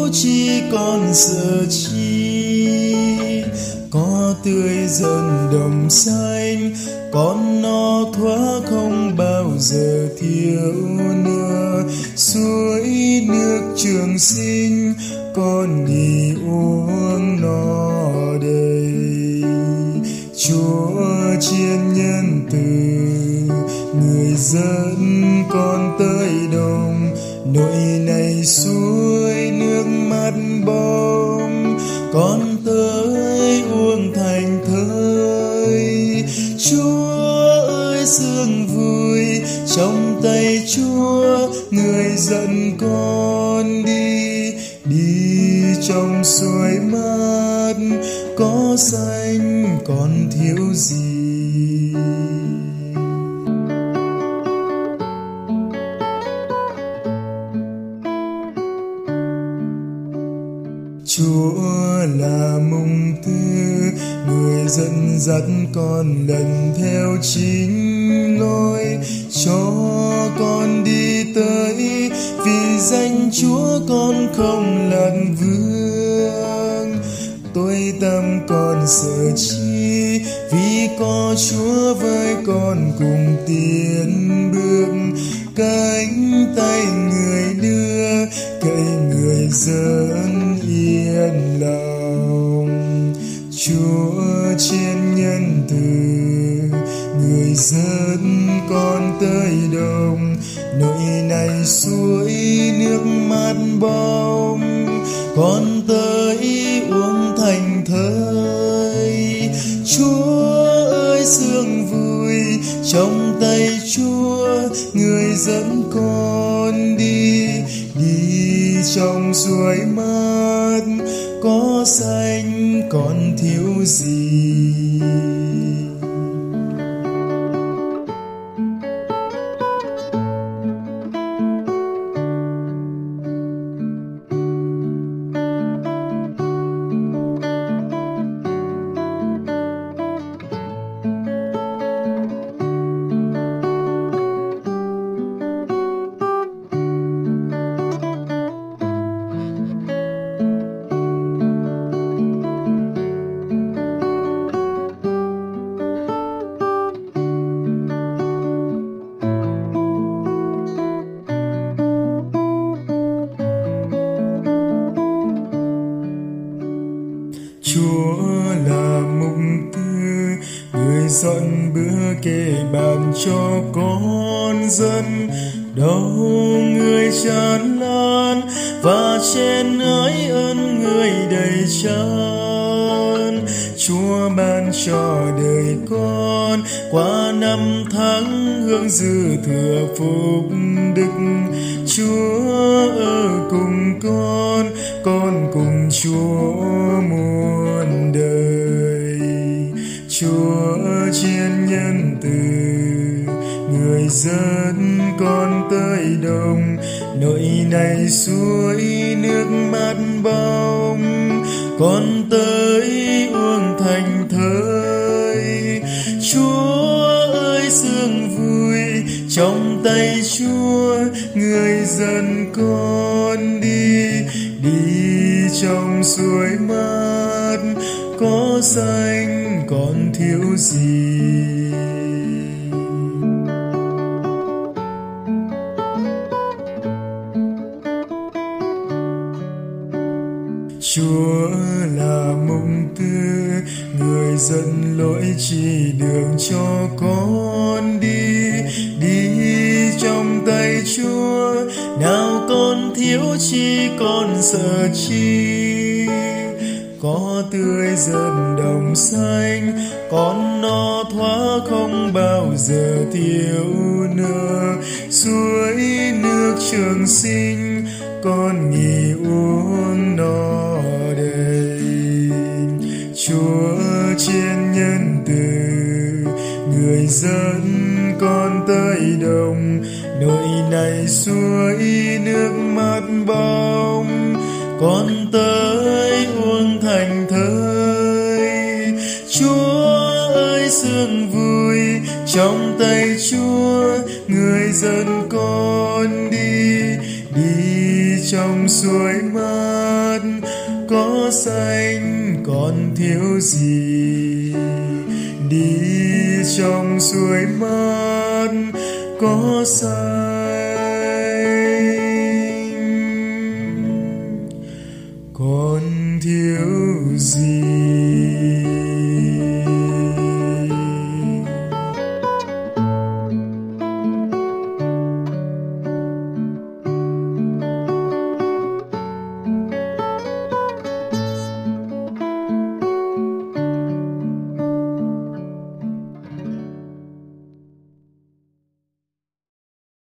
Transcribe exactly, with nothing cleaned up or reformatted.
chi còn sợ chi. Có tươi dần đồng xanh, con no thoa không bao giờ thiếu nữa. Suối nước trường sinh, con nghỉ uống no đầy. Chúa chiên nhân từ, người dẫn con tới đồng. Nỗi này suối nước mắt bóng, con tới uống thành thơi. Chúa ơi sương vui, trong tay Chúa người dẫn con đi. Đi trong suối mát, có xanh còn thiếu gì. Chúa là mùng tư, người dẫn dắt con lần theo chính lối. Cho con đi tới, vì danh Chúa con không lạc vương. Tôi tâm con sợ chi, vì có Chúa với con cùng tiến bước. Cánh tay người đưa, cậy người dẫn yên lòng. Chúa trên nhân từ, người dẫn con tới đồng. Nỗi này suối nước mắt bóng, con tới uống thành thơi. Chúa ơi sương vui, trong tay Chúa người dẫn con đi. Đi trong suối mát, có xanh còn thiếu gì. Chúa là mục tư, người dọn bữa kề bàn cho con dân. Đâu người tràn lan, và trên ái ơn người đầy tràn. Chúa ban cho đời con qua năm tháng hương dư thừa phúc đức. Chúa ở cùng con, con cùng Chúa muôn đời. Chúa chiên nhân từ, người dẫn con tới đồng. Nỗi này suối nước mắt bóng, con tới uống thành thơi. Chúa ơi sương vui, trong tay Chúa người dẫn con đi. Đi trong suối mát, có xanh còn thiếu gì. Chúa là mục tư, người dẫn lối chỉ đường cho con đi. Đi trong tay Chúa, nào con thiếu chi con sợ chi. Có tươi dần đồng xanh, con no thoa không bao giờ thiếu nữa. Suối nước trường sinh, con nghỉ uống no đầy. Chúa trên nhân từ, người dẫn con tới đồng. Nỗi này suối nước mắt bóng, con tới uống thành thơi. Chúa ơi sương vui, trong tay Chúa người dẫn con đi. Đi trong suối mát có xanh còn thiếu gì, đi trong suối mát có xanh còn thiếu gì.